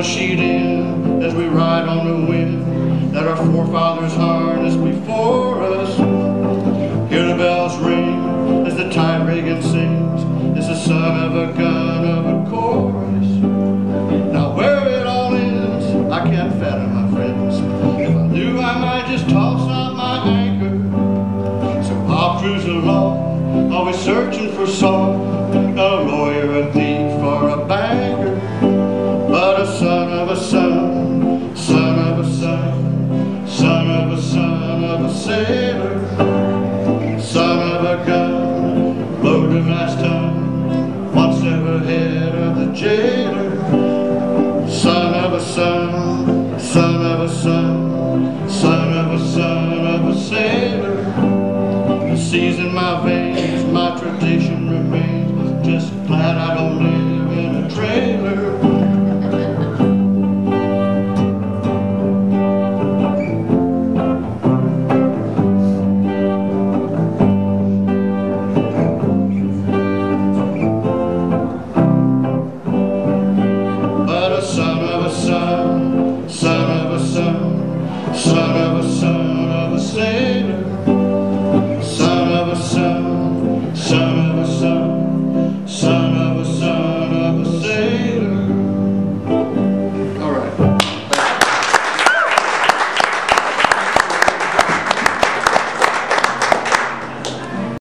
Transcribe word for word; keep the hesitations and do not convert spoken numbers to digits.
a sheet in as we ride on the wind that our forefathers harnessed before us. Hear the bells ring as the tide rigging sings. It's the son of a gun of a chorus. Now where it all ends, I can't fathom, my friends. If I knew, I might just toss out my anchor. So I'll cruise along, always searching for song, a lawyer, a thief, or a banker. But a son of a son, son of a son, son of a son of a sailor, son of a gun, loaded last time, one step ahead of the jail.